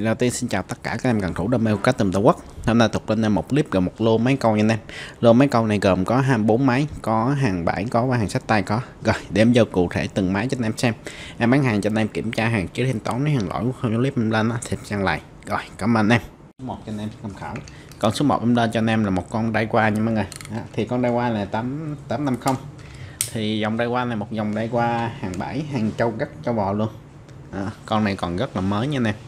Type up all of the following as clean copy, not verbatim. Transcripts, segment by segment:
đầu tiên xin chào tất cả các em cần thủ đam mê cá tầm Tổ Quốc. Hôm nay tục lên em một clip gồm một lô máy câu nha anh em. Lô máy câu này gồm có 24 máy, có hàng bãi có và hàng xách tay có. Rồi để em vô cụ thể từng máy cho anh em xem. Em bán hàng cho anh em kiểm tra hàng chứ thanh toán nếu hàng lỗi không clip em lên thì sang lại. Rồi cảm ơn em. Một cho anh em tham khảo. Còn số 1 em lên cho anh em là một con Daiwa nha mọi người. Thì con Daiwa là 8850. Thì dòng Daiwa này một dòng Daiwa hàng bãi, hàng trâu gắt trâu bò luôn. Con này còn rất là mới nha anh em,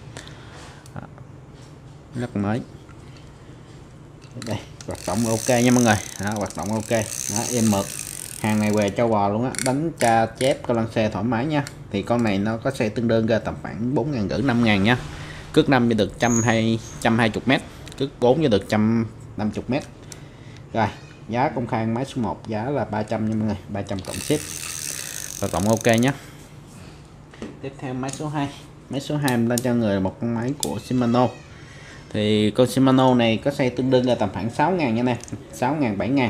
rất mới. Đây hoạt động ok nha mọi người. Hoạt động ok. Em mượt hàng này về châu bò luôn á, đánh tra chép câu lăng xe thoải mái nha. Thì con này nó có xe tương đương ra tầm khoảng 4.500 5.000 nha. Cước 5 cho được 120 m, cước 4 cho được 150 m. Rồi giá công khai máy số 1 giá là 300 nha mọi người, 300 cộng ship. Hoạt động ok nhé. Tiếp theo máy số 2. Máy số 2 lên cho người một con máy của Shimano. Thì con Shimano này có xe tương đương là tầm khoảng 6.000 nha nè, 6.000 7.000.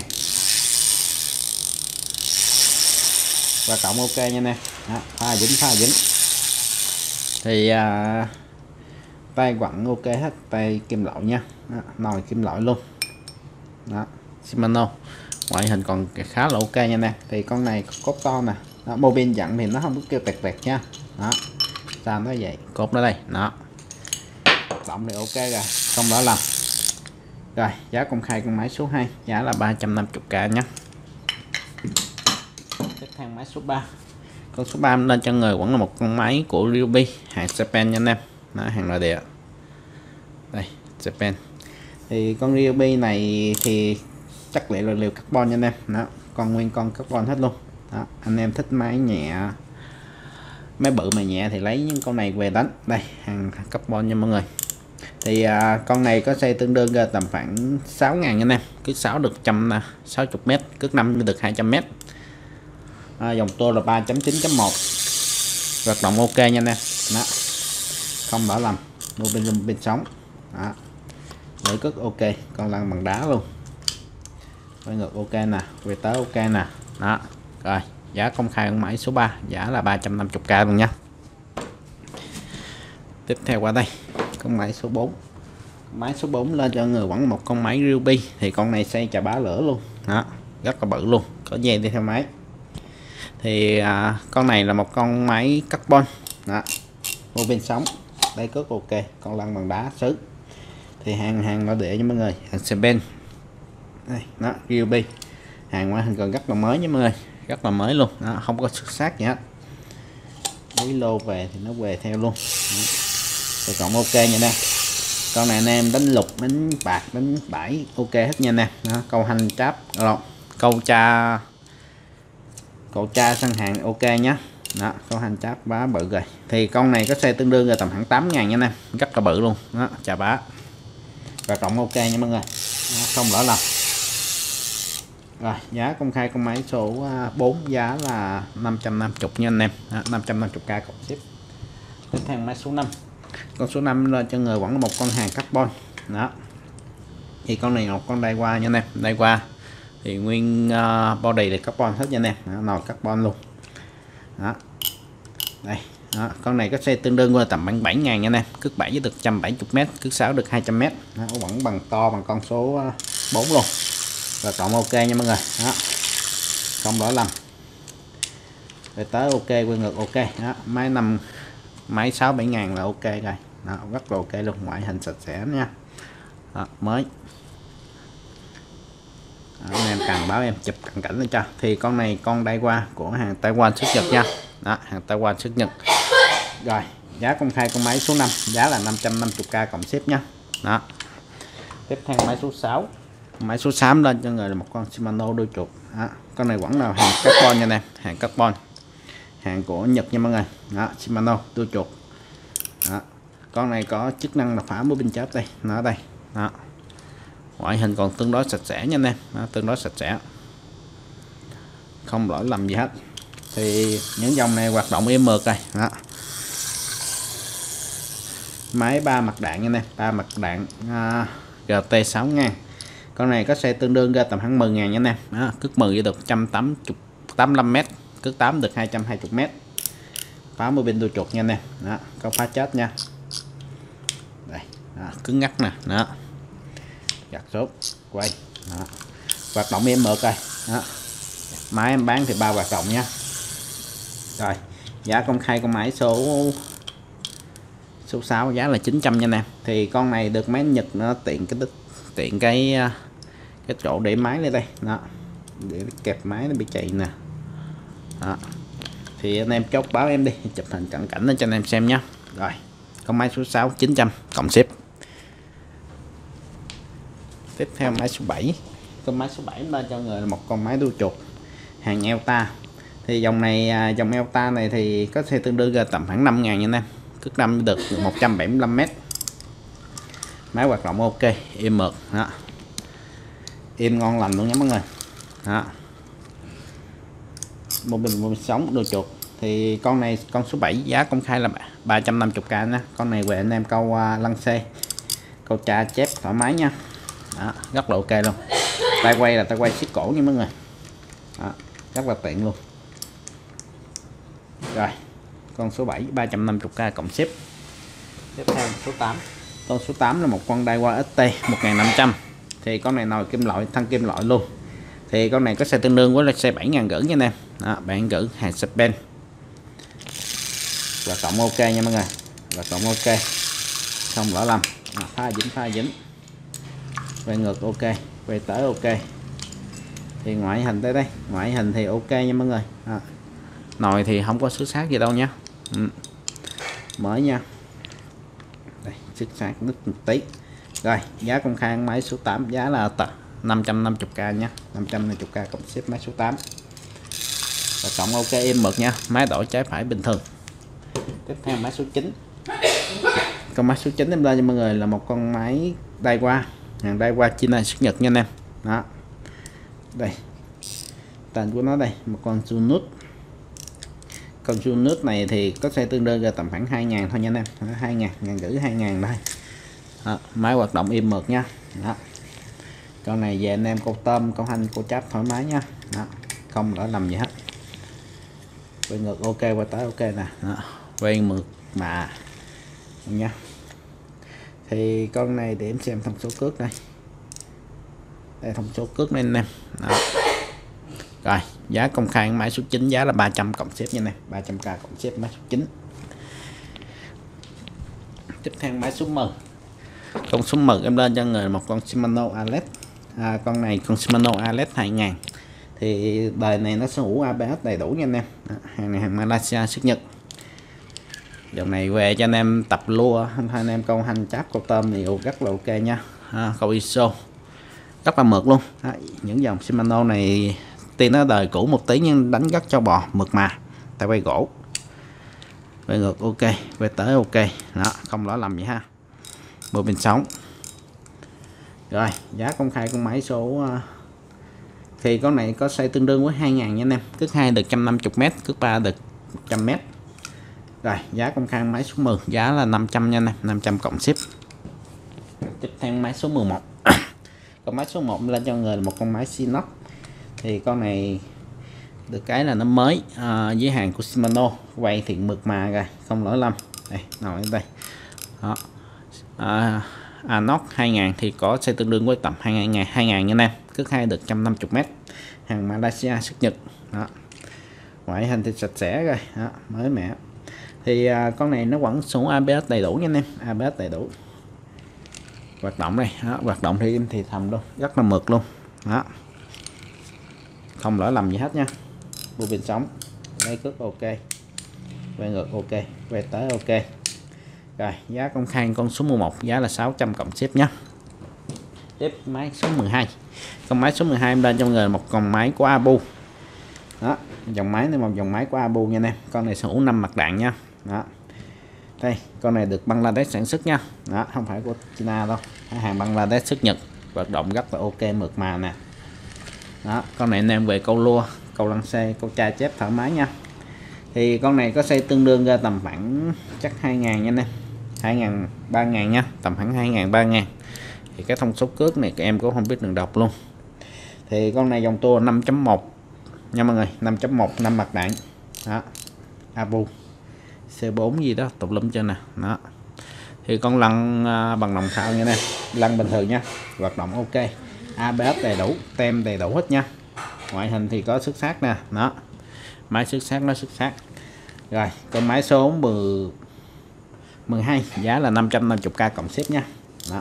Và cộng ok nha nè. Pha dính. Thì tay quặng ok hết, tay kim loại nha. Nồi kim loại luôn. Shimano. Ngoại hình còn khá là ok nha nè. Thì con này cốt to nè. Mô pin dặn thì nó không có kêu tẹt nha. Sao nó vậy, cốt nó đây. Động thì ok rồi, không đó làm. Rồi giá công khai con máy số 2 giá là 350k nhé. Tiếp theo máy số 3. Con số 3 lên cho người vẫn là một con máy của Ryobi, hàng Japan nha anh em. Hàng nội địa. Đây Japan. Thì con Ryobi này thì chất liệu là liều carbon nha anh em. Con nguyên con carbon hết luôn. Anh em thích máy nhẹ, máy bự mà nhẹ thì lấy những con này về đánh. Đây hàng carbon nha mọi người. Thì con này có xe tương đương ra tầm khoảng 6.000 nha anh em. Cước 6 được 160 m, cước 5 được 200 m. Dòng tua là 3.9.1. Hoạt động ok nha anh em. Không đỏ lầm, mua bên sống. Lưỡi cước ok, con lăn bằng đá luôn. Quay ngược ok nè, về tới ok nè. Rồi giá công khai con máy số 3 giá là 350k luôn nha. Tiếp theo qua đây con máy số 4. Máy số 4 lên cho người vẫn một con máy Ryobi. Thì con này xây chà bá lửa luôn. Rất là bự luôn, có dây đi theo máy. Thì con này là một con máy carbon. Mô pin sống, đây cước ok, con lăn bằng đá sứ. Thì hàng nội địa nha mọi người, hàng Japan. Đây Ryobi. Hàng ngoại hình còn rất là mới nha mọi người, rất là mới luôn. Không có xuất sắc gì hết. Lấy lô về thì nó về theo luôn. Rồi cộng ok nha nè. Con này anh em đánh lục, đánh bạc, đánh bãi ok hết nha nè. Câu hành cháp, câu cha săn hàng ok nhá. Câu hành cháp bá bự rồi. Thì con này có xe tương đương là tầm khoảng 8.000 nha nè, rất là bự luôn. Chà bá. Và cộng ok nha mọi người. Không lỡ lầm. Rồi giá công khai con máy số 4 giá là 550 nha anh em. 550k cộng ship. Tiếp theo máy số 5. Con số 5 lên cho người vẫn là một con hàng carbon. Thì con này là một con Daiwa nha anh em. Daiwa thì nguyên body là carbon hết nha anh em. Nồi carbon luôn. Đây con này có xe tương đương với tầm 7.000 nha anh em. Cước 7 với được 170 m, cước 6 được 200 m. Vẫn bằng to bằng con số 4 luôn. Và cộng ok nha mọi người. Không lỗi lầm. Rồi tới ok, quay ngược ok. Máy 6-7 ngàn là ok rồi. Rất là ok luôn, ngoại hình sạch sẽ nha. Mới. Anh em cần báo em chụp cận cảnh lên cho. Thì con này con Daiwa của hàng Taiwan xuất Nhật nha. Hàng Taiwan xuất Nhật. Rồi giá công khai con máy số 5 giá là 550k cộng ship nha. Tiếp theo máy số 6. Máy số 6 lên cho người là một con Shimano đuôi chuột. Con này vẫn là hàng carbon nha nè, hàng carbon, hàng của Nhật nha mọi người. Shimano đuôi chuột. Con này có chức năng là phá mũi pin chớp đây, nó đây. Ngoại hình còn tương đối sạch sẽ nha anh em. Tương đối sạch sẽ, không lỗi lầm gì hết. Thì những dòng này hoạt động êm mượt rồi. Máy 3 mặt đạn nha anh em, 3 mặt đạn GT 6000. Con này có xe tương đương ra tầm khoảng 10.000 nha anh em. Cước 10 được 185 m, cước 8 được 220 m. Phá mũi pin đuôi chuột nha anh em. Câu phá chết nha. cứng ngắc nè, đó, gạt rốt, quay, đó. Hoạt động em mượt rồi, đó. Máy em bán thì 3 hoạt động nha. Rồi giá công khai con máy số 6 giá là 900 nha anh em. Thì con này được máy Nhật nó tiện cái chỗ để máy lên đây, đó, để kẹp máy nó bị chạy nè, đó. Thì anh em chốt báo em đi, chụp hình cận cảnh lên cho anh em xem nhé. Rồi con máy số 6 900 cộng ship. Tiếp theo máy số 7. Con máy số 7 lên cho người là một con máy đuôi chuột hàng Elta. Thì dòng này dòng Elta này thì có thể tương đương ra tầm khoảng 5.000 nha anh em. Cước đâm được 175m. Máy hoạt động ok, êm mượt, đó, êm ngon lành luôn nha mọi người, đó. Một bình sống đuôi chuột. Thì con này con số 7 giá công khai là 350k nha. Con này về anh em câu lăng xê, câu tra chép thoải mái nha, đó, rất là ok luôn. Tay quay là tay quay siết cổ nha mọi người, đó, rất là tiện luôn. Rồi con số 7 350k cộng ship. Tiếp theo số 8. Con số 8 là một con Daiwa ST 1500. Thì con này nồi kim loại, thân kim loại luôn. Thì con này có xe tương đương với là xe 7.500 nha anh em, đó, 7.500 hàng Japan. Hoạt động ok nha mọi người, hoạt động ok, không lỡ lầm, pha dính, quay ngược ok, quay tới ok. Thì ngoại hình tới đây, ngoại hình thì ok nha mọi người, đó. Nồi thì không có xước sát gì đâu nha, mới nha, đây xước sát nứt một tí. Rồi giá công khai máy số 8 giá là 550k nhé, 550k cộng ship máy số 8. Và cộng ok em mượt nha, máy đổi trái phải bình thường. Tiếp theo máy số 9. Con máy số 9 em lên cho mọi người là một con máy Daiwa, hàng Daiwa China xuất Nhật nha anh em, đó. Đây tên của nó đây, một con Junut. Con Junut này thì có xe tương đương ra tầm khoảng 2.000 thôi nha anh em, 2.000, 2.000 đây, đó. Máy hoạt động im mượt nha, đó. Con này về anh em câu tôm, câu hành, câu cháp thoải mái nha, đó, không lỡ lầm gì hết. Quay ngược ok, qua tới ok nè, đó. Quay mượt mà nha. Thì con này để em xem thông số cước đây, đây thông số cước này anh em, đó. Rồi giá công khai máy số 9 giá là 300 cộng ship nha anh em, 300k cộng ship máy số 9. Tiếp theo máy số 10. Con số 10 em lên cho người một con Shimano Alet. Con này con Shimano Alet 2000. Thì đời này nó sở hữu ABS đầy đủ nha anh em, hàng này hàng Malaysia xuất Nhật. Dòng này về cho anh em tập lua, anh em câu hành cháp câu tôm thì rất là ok nha, câu ISO rất là mượt luôn. Những dòng Shimano này tuy nó đời cũ một tí nhưng đánh rất cho bò, mượt mà, tay quay gỗ, quay ngược ok, quay tới ok, đó, không lỡ lầm gì ha. Bộ pin sống. Rồi giá công khai con máy số thì con này có size tương đương với 2.000 nha anh em, cước 2 được 150m, cước 3 được 100m. Rồi giá công khai máy số 10 giá là 500 nha anh em, 500 cộng ship. Tiếp theo máy số 11. Con máy số 1 lên cho người là một con máy Sinox. Thì con này được cái là nó mới, với hàng của Shimano, quay thì mượt mà rồi, không lỗi lầm. Đây nổi đây, đó. Anox 2000 thì có sẽ tương đương với tầm 2.000 nha anh em, cước 2 được 150m, hàng Malaysia xuất Nhật, đó. Ngoại hình thì sạch sẽ rồi, đó, mới mẻ. Thì con này nó vẫn số ABS đầy đủ nha anh em, ABS đầy đủ. Hoạt động đây, đó, hoạt động thì thầm luôn, rất là mượt luôn, đó, không lỡ lầm gì hết nha. Bộ pin sống, lấy cước ok, quay ngược ok, quay tới ok. Rồi giá công khai con số 11 giá là 600 cộng ship nhé. Tiếp máy số 12. Con máy số 12 em lên cho người một con máy của Abu, đó, dòng máy này một dòng máy của Abu nha anh em. Con này sở hữu 5 mặt đạn nha, đó. Đây con này được Bangladesh sản xuất nha, đó, không phải của China đâu, hàng Bangladesh xuất Nhật, hoạt động rất là ok, mượt mà nè, đó. Con này anh em về câu lua, câu lăng xê, câu tra chép thoải mái nha. Thì con này có xây tương đương ra tầm khoảng chắc 2.000 nha anh em, 2.000 3.000 nha, tầm khoảng 2.000 3.000. Thì cái thông số cước này các em cũng không biết đường đọc luôn. Thì con này dòng tua 5.1 nha mọi người, 5.1 5 mặt đạn, đó, Abu C4 gì đó tụt lum trên nè, đó. Thì con lăn bằng đồng thau nha em, lăn bình thường nha, hoạt động ok, ABS đầy đủ, tem đầy đủ hết nha. Ngoại hình thì có xuất sắc nè, đó máy xuất sắc, nó xuất sắc. Rồi con máy số 12 giá là 550k cộng ship nha. Đó.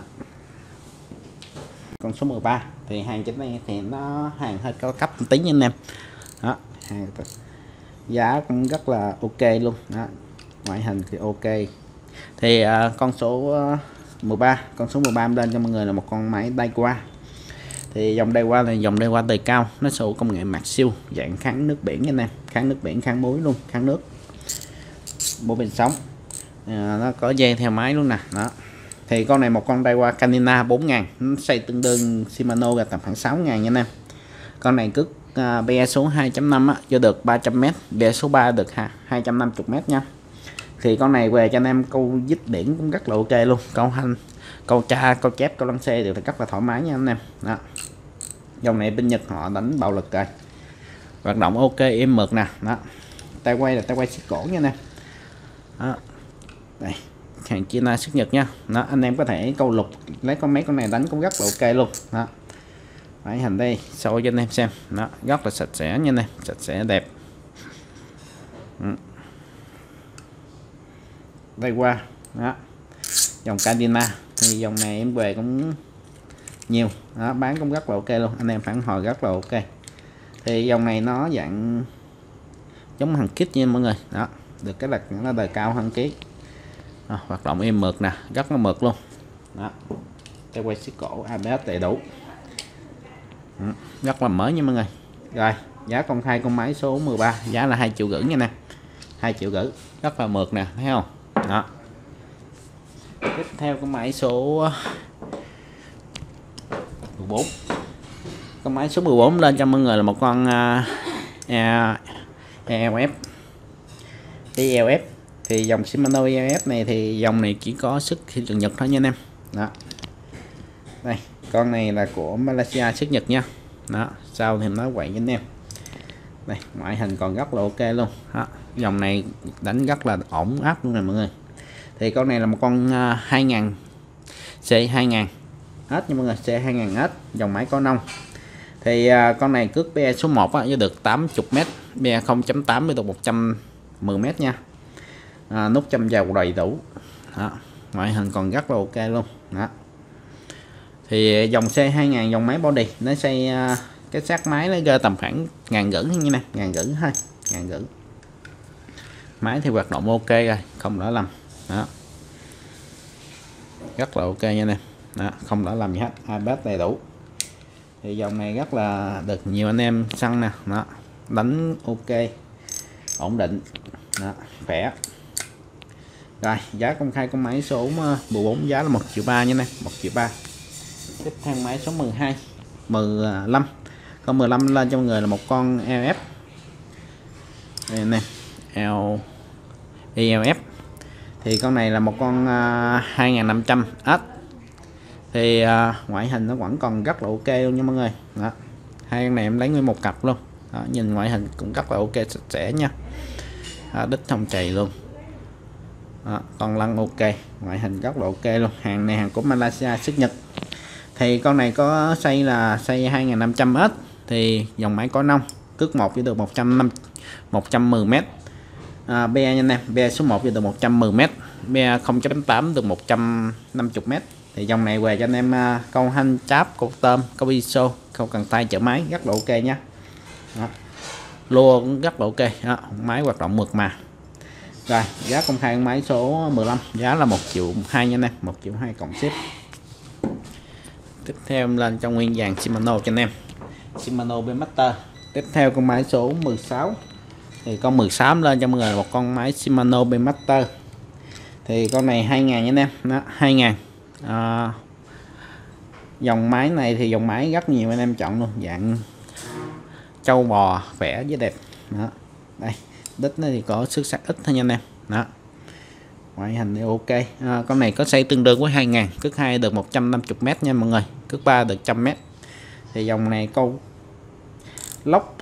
Con số 13 thì hàng trên đây thì nó hàng hơi cao cấp một tí nha anh em. Đó, hàng giá cũng rất là ok luôn. Đó, ngoại hình thì ok. Thì con số 13 em lên cho mọi người là một con máy Daiwa. Thì dòng Daiwa là dòng Daiwa đời cao, nó sở hữu công nghệ mạc siêu, dạng kháng nước biển nha anh em, kháng nước biển, kháng muối luôn, kháng nước, bô pin sống, nó có dây theo máy luôn nè. Đó thì con này một con Daiwa Canina 4.000, nó xây tương đương Shimano là tầm khoảng 6.000 nha anh em. Con này cước BE số 2.5 á, cho được 300m, BE số 3 được 250m nha. Thì con này về cho anh em câu dít biển cũng rất là ok luôn, câu hành, câu tra, câu chép, câu lăng xe đều rất là thoải mái nha anh em. Đó, dòng này bên Nhật họ đánh bạo lực rồi, hoạt động ok, êm mượt nè. Đó, tay quay là tay quay xích cổ nha anh em. Đó, đây hàng China xuất Nhật nha. Đó, anh em có thể câu lục lấy con mấy con này đánh cũng rất là ok luôn. Đó, máy hình đây soi cho anh em xem. Đó, rất là sạch sẽ nha anh em, sạch sẽ đẹp. Đây qua đó, dòng Canina thì dòng này em về cũng nhiều. Đó, bán cũng rất là ok luôn, anh em phản hồi rất là ok. Thì dòng này nó dạng giống hàng kit nha mọi người. Đó, được cái là nó đời cao hơn ký. Hoạt động êm mượt nè, rất là mượt luôn. Đó, cái quay xích cổ, ABS đầy đủ, rất là mới nha mọi người. Rồi giá công khai con máy số 13 giá là 2,5 triệu nha nè, 2,5 triệu, rất là mượt nè, thấy không? Đó, tiếp theo con máy số 14. Con máy số 14 lên cho mọi người là một con ELF. Thì dòng Shimano ELF này thì dòng này chỉ có xuất thị trường Nhật thôi nha anh em. Đó, đây con này là của Malaysia xuất Nhật nha. Đó, sau thì nói quậy với anh em. Đây ngoại hình còn rất là ok luôn. Đó, dòng này đánh rất là ổn áp luôn nè mọi người. Thì con này là một con 2000 C2000 hết nha mọi người, C2000 hết, dòng máy có nông. Thì con này cước BE số 1 á, được 80m, BE 0.8 mới được 110m nha. Nút châm dầu đầy đủ. Đó, ngoại hình còn rất là ok luôn. Đó, thì dòng C2000 dòng máy body nó xây cái xác máy nó rơi tầm khoảng 1.500 như nè, 1.500 thôi, 1.500. Máy thì hoạt động ok rồi, không lỡ lầm. Đó, rất là ok nha nè. Đó, không lỡ lầm gì hết, ABS đầy đủ. Thì dòng này rất là được nhiều anh em săn nè. Đó, đánh ok, ổn định. Đó, khỏe. Rồi giá công khai con máy số 14 giá là 1,3 triệu nha nè, 1,3 triệu. Tiếp theo máy số 15. Con 15 lên cho mọi người là một con ELF. Đây nè, ELF. Thì con này là một con 2500S. Thì ngoại hình nó vẫn còn rất là ok luôn nha mọi người. Đó, hai con này em lấy nguyên một cặp luôn. Đó, nhìn ngoại hình cũng rất là ok, sạch sẽ nha. Đít không chày luôn. Đó, con lăn ok, ngoại hình rất là ok luôn. Hàng này hàng của Malaysia xuất Nhật. Thì con này có xây là xây 2500S. Thì dòng máy có nông, cước 1 chỉ được 110m. BE nha anh em, BE số 1 chỉ được 110m, BE 0.8 được 150m. Thì dòng này về cho anh em câu hanh, cháp, câu tôm, câu iso, câu cần tay, chở máy rất là ok nhé. Lua cũng rất là ok. Đó, máy hoạt động mượt mà. Rồi giá công khai máy số 15 giá là 1,2 triệu nha anh em, 1,2 triệu cộng ship. Tiếp theo em lên trong nguyên dàn Shimano cho anh em, Shimano Beemaster. Tiếp theo con máy số 16. Thì con 16 lên cho mọi người là một con máy Shimano Beemaster. Thì con này 2000 nha anh em. Đó, 2000. Dòng máy này thì dòng máy rất nhiều anh em chọn luôn, dạng trâu bò khỏe với đẹp. Đó, đây đít nó thì có sức sắc ít thôi nha anh em. Đó, ngoại hình thì ok. Con này có xây tương đương với 2000, cước 2 được 150m nha mọi người, cước 3 được 100m. Thì dòng này câu lốc,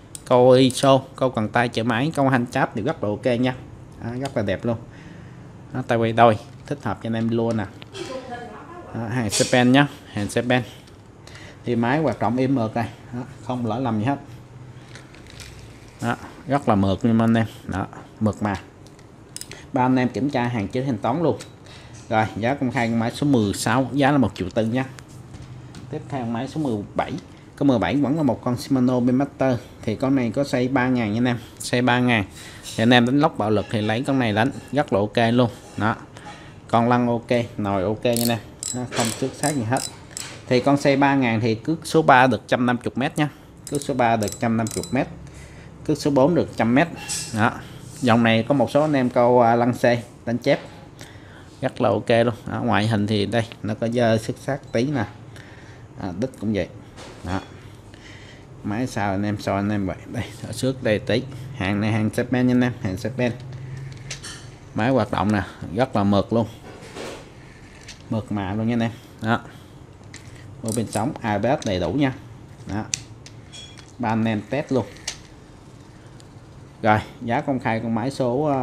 câu iso, câu cần tay, chở máy, câu hành cháp thì rất là ok nha. Rất là đẹp luôn. Đó, tay quay đôi thích hợp cho anh em luôn nè. Đó, hàng Japan nhá, hàng Japan. Thì máy hoạt động im mượt này, đó, không lỗi lầm gì hết. Đó, rất là mượt nha anh em. Đó, mượt mà. Ba anh em kiểm tra hàng chính thanh toán luôn. Rồi, giá công khai con máy số 16 giá là 1,4 triệu nhé. Tiếp theo máy số 17. Con 17 vẫn là một con Shimano Beemaster. Thì con này có xây 3.000 nha anh em, xây 3.000. Thì anh em đánh lốc bạo lực thì lấy con này đánh rất là ok luôn. Đó, con lăn ok, nồi ok nha anh em. Nó không xước xác gì hết. Thì con xây 3.000 thì cước số 3 được 150m nhé. Cước số 3 được 150m, cước số 4 được 100m. Đó, dòng này có một số anh em câu lăn xe đánh chép rất là ok luôn. Đó, ngoại hình thì đây nó có dơ xước xác tí nè, đít cũng vậy. Đó, máy sao anh em soi anh em vậy, đây ở xước đây tí. Hàng này hàng Japan nha anh em, hàng Japan. Máy hoạt động nè rất là mượt luôn, mượt mà luôn nha anh em. Đó, bộ bên sóng ABS đầy đủ nha. Đó, ba anh em test luôn. Rồi, giá công khai con máy số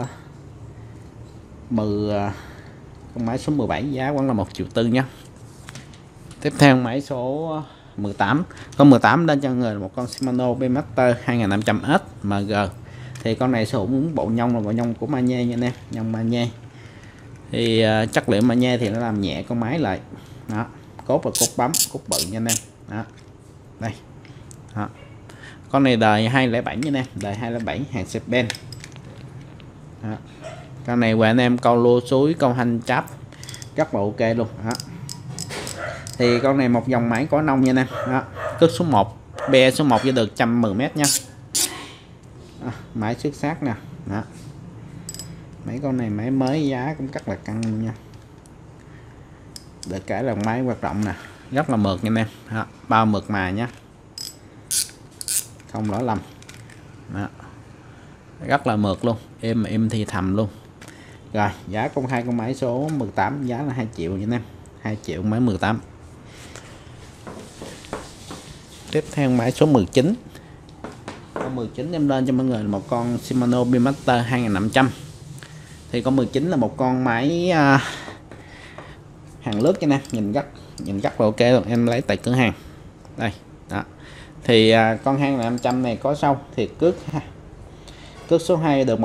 con máy số 17 giá vẫn là 1,4 triệu nhé. Tiếp theo máy số 18. Con 18 lên cho người là một con Shimano Beemaster 2500S MG. Thì con này sử dụng bộ nhông là bộ nhông của Magne nha anh em, nhông Magne. Thì chất liệu Magne thì nó làm nhẹ con máy lại. Đó, cốt là cốt bấm, cốt bự nha anh em. Đó, đây. Đó, con này đời 207 nha anh em, đời 207 hàng Japan. Đó, con này và anh em câu lô suối, câu hành cháp rất là ok luôn. Đó, thì con này một dòng máy có nông nha anh em. Đó, cước số 1 be số 1 cho được 110m nha. Đó, máy xuất sắc nè. Đó, mấy con này máy mới giá cũng rất là căng nha. Được cả là máy hoạt động nè, rất là mượt nha anh em. Đó, bao mượt mà nhá, không lỗi lầm. Đó, rất là mượt luôn, em thì thầm luôn. Rồi, giá công khai con máy số 18 giá là 2 triệu nha anh em, 2 triệu máy 18. Tiếp theo máy số 19. Con 19 em lên cho mọi người là một con Shimano Beemaster 2500. Thì con 19 là một con máy hàng lướt cho anh em, nhìn rất là ok luôn. Em lấy tại cửa hàng đây. Đó, thì con 2500 này có sâu thì cước số 2 được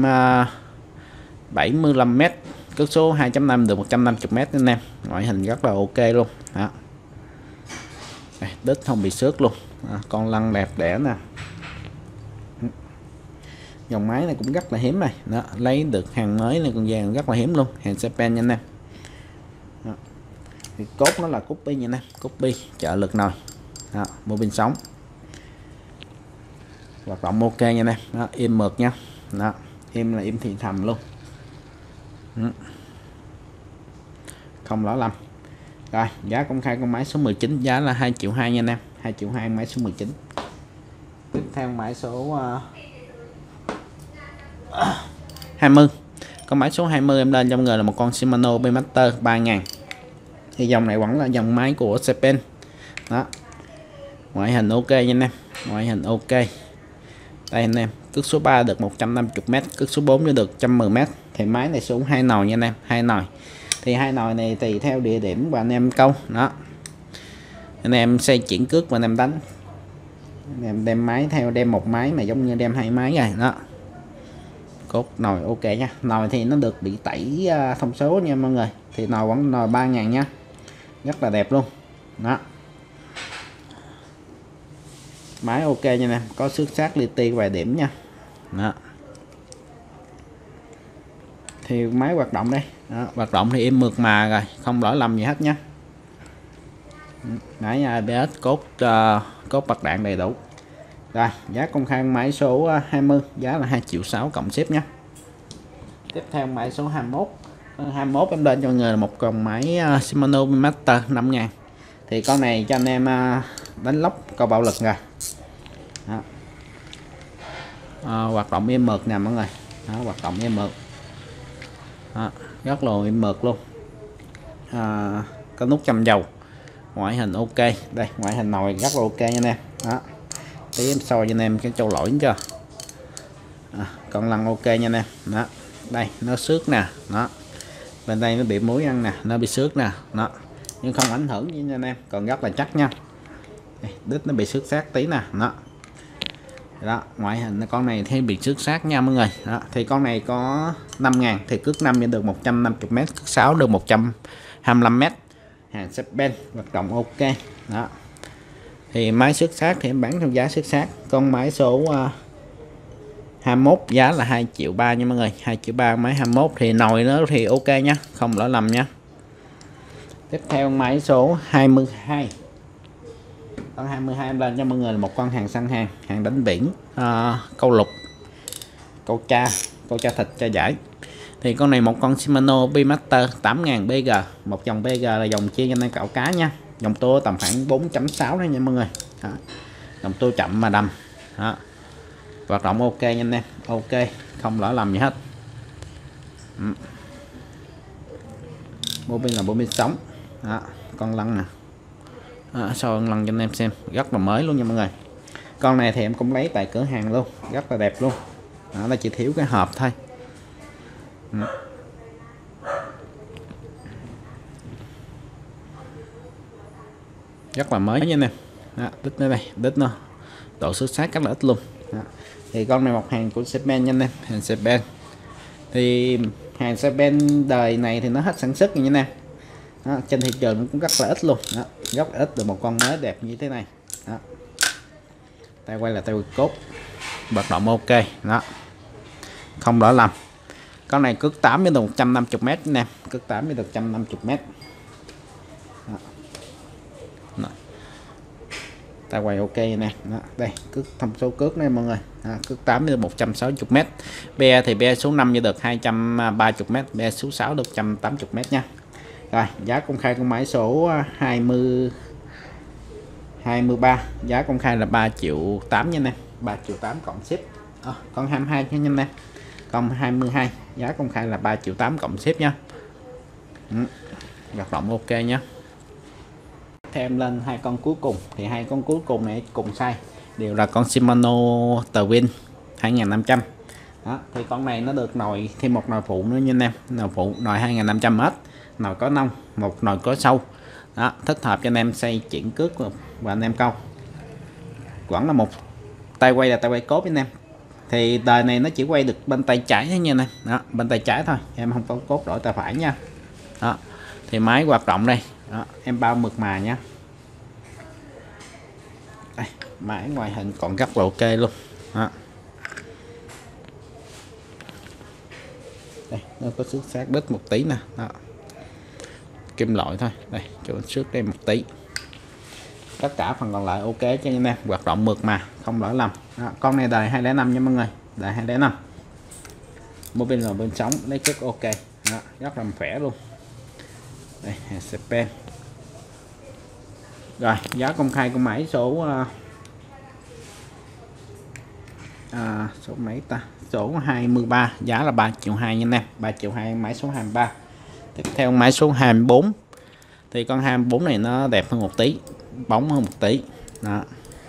175m, cước số 2.5 được 150m anh em. Ngoại hình rất là ok luôn. Đó, đít không bị xước luôn. Đó, con lăn đẹp đẽ nè. Dòng máy này cũng rất là hiếm này. Đó, lấy được hàng mới này con vàng rất là hiếm luôn, hàng Japan nha anh em. Đó, thì cốt nó là copy nha anh em, copy trợ lực nồi. Đó, mô pin sống hoạt động ok nha anh em. Đó, im mượt nha. Đó, im là im thì thầm luôn. Không lỗi lầm. Rồi, giá công khai con máy số 19 giá là 2,2 triệu nha anh em, 2,2 triệu máy số 19. Tiếp theo máy số 20. Con máy số 20 em lên trong người là một con Shimano Beemaster 3000. Thì dòng này vẫn là dòng máy của Japan. Đó, ngoại hình ok nha anh em, ngoại hình ok. Đây anh em, cước số 3 được 150m, cước số 4 được 110m. Thì máy này xuống 2 nồi nha anh em, 2 nồi. Thì 2 nồi này tùy theo địa điểm và anh em câu. Đó, anh em xây chuyển cước và anh em đánh. Anh em đem máy theo, đem một máy mà giống như đem 2 máy rồi. Đó, cốt nồi ok nha. Nồi thì nó được bị tẩy thông số nha mọi người. Thì nồi vẫn nồi 3000 nha, rất là đẹp luôn. Đó, máy ok nha nè, có xước sát li ti vài điểm nha. Đó, thì máy hoạt động đây. Đó, hoạt động thì im mượt mà rồi, không lỗi lầm gì hết nhé. Máy ABS, cốt bạc đạn đầy đủ. Rồi, giá công khai máy số 20 giá là 2,6 triệu cộng ship nhé. Tiếp theo máy số 21. 21 em lên cho người là một con máy Shimano Beemaster 5000. Thì con này cho anh em đánh lốc câu bạo lực rồi. Đó, hoạt động im mượt nè mọi người. Đó, hoạt động im mượt. Đó, rất là im mượt luôn. Có nút châm dầu, ngoại hình ok. Đây, ngoại hình nồi rất là ok nha anh em. Đó, tí em soi cho anh em cái châu lỗi chưa. Con lăn ok nha anh em. Đó, đây nó xước nè. Đó, Bên đây nó bị muối ăn nè, nó bị xước nè, nó nhưng không ảnh hưởng gì nha anh em, còn rất là chắc nha. Đây, đít nó bị xước sát tí nè, đó ngoại hình con này thì bị xước sát nha mọi người. Đó thì con này có 5.000 thì cước 5 nhận được 150m, cước 6 được 125m, hàng Japan hoạt động ok. Đó thì máy xước sát thì em bán trong giá xước sát. Con máy số 21 giá là 2,3 triệu nha mọi người, 2,3 triệu máy 21 thì nồi nó thì ok nhá, không lỡ lầm nha. Tiếp theo máy số 22. Con 22 em lên cho mọi người là một con hàng săn hàng đánh biển, câu lục, câu cha thịt, cha giải. Thì con này một con Shimano Beemaster 8.000 BG, một dòng BG là dòng chia cho nên cạo cá nha, dòng tua tầm khoảng 4.6 đấy nha mọi người. Đó. Dòng tua chậm mà đầm. Đó. Hoạt động ok nha anh em, ok không lỡ lầm gì hết. Bô pin là bô pin sống. Đó. Con lăn nè, sau lăn cho anh em xem, rất là mới luôn nha mọi người. Con này thì em cũng lấy tại cửa hàng luôn, rất là đẹp luôn. Đó, nó chỉ thiếu cái hộp thôi. Rất là mới nha anh em. Đít nó đây, đít nó độ xước sát rất là ít luôn. Đó. Thì con này một hàng của Japan nha anh em, hàng Japan. Thì hàng Japan đời này thì nó hết sản xuất nha anh em. Đó, trên thị trường nó cũng rất là ít luôn. Đó, rất là ít được một con mới đẹp như thế này. Đó. Tay quay là tay quay cốt, hoạt động ok. Đó, không lỡ lầm. Con này cước 8 đến 150m nè, cước 8 đến 150m. Ta quay ok nè. Đó, đây cước thông số cước này mọi người. Cước 8 đến 160m. Be thì be số 5 như được 230m, be số 6 được 180m nha. Rồi giá công khai con máy số 23, giá công khai là 3,8 triệu nha nè, 3,8 triệu cộng ship. Con 22 nha anh em. Con 22 giá công khai là 3,8 triệu cộng ship nha. Hoạt động ok nhé. Thêm lên hai con cuối cùng, thì hai con cuối cùng này cùng size đều là con Shimano Twin 2500. Đó, thì con này nó được nồi thêm một nồi phụ nữa nha anh em, nồi phụ nồi 2500m, nồi có nông, một nồi có sâu. Đó, thích hợp cho anh em xây chuyển cước và anh em câu. Vẫn là một tay quay là tay quay cốt anh em. Thì đời này nó chỉ quay được bên tay trái thôi nha anh em. Đó, bên tay trái thôi, em không có cốt đổi tay phải nha. Đó, thì máy hoạt động đây. Đó, em bao mực mà nhá. Đây, máy ngoài hình còn rất là ok luôn. Đó. Đây, nó có xước sát đít một tí nè. Đó. Kim loại thôi, đây cho xước đây một tí. Tất cả phần còn lại ok cho anh em, hoạt động mượt mà không lỡ lầm. Đó, con này đời 205 nha mọi người, đời 205. Một bên là bên sống lấy cước ok. Đó, rất là khỏe luôn. Đây, Japan. Rồi giá công khai của máy số số mấy ta, số 23 giá là 3,2 triệu nha anh em, 3,2 triệu máy số 23. Tiếp theo máy số 24 thì con 24 này nó đẹp hơn một tí, bóng hơn một tí. Đó.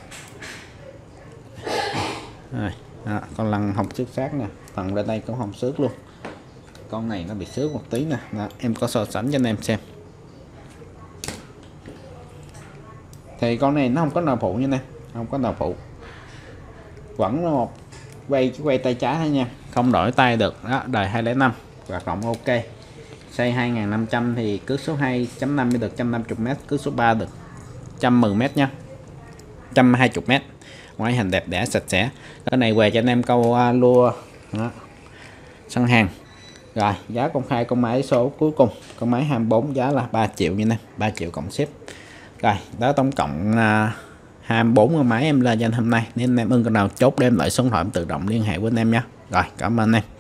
Rồi, đó, con lăn hồng xước sát nè, phần bên đây cũng hồng xước luôn. Con này nó bị xước một tí nè. Đó, em có so sánh cho anh em xem. Thì con này nó không có nồi phụ như nè, không có nồi phụ, vẫn một quay tay trái thôi nha, không đổi tay được. Đó, đời 205, hoạt động ok. Xây 2500 thì cước số 2.5 được 150m, cước số 3 được 110m nha, 120m. Ngoại hình đẹp đẽ sạch sẽ. Cái này về cho anh em câu lua. Đó, săn hàng. Rồi giá công khai con máy số cuối cùng, con máy 24 giá là 3 triệu như này, 3 triệu cộng ship. Rồi đó, tổng cộng 24 con máy em lên cho anh hôm nay. Nếu anh em ưng con nào chốt đem lại số điện thoại tự động liên hệ với anh em nha. Rồi cảm ơn anh em.